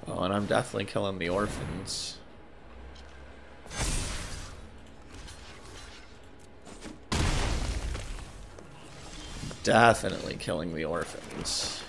Oh, and I'm definitely killing the orphans. Definitely killing the orphans.